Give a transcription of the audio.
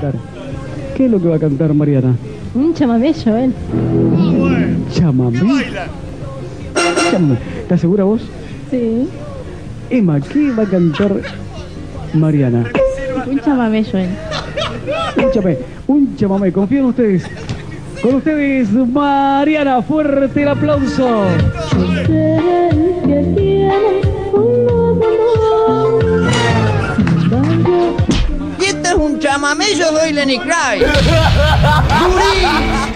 cantar? ¿Qué es lo que va a cantar Mariana? Un chamamé, Joel. Chamamé. ¿Estás segura vos? Sí. Emma, ¿qué va a cantar Mariana? Un chamamé, Joel. Un chamamé, confío en ustedes. Con ustedes, Mariana, fuerte el aplauso. Y este es un chamamé, yo soy Lenny Kravitz.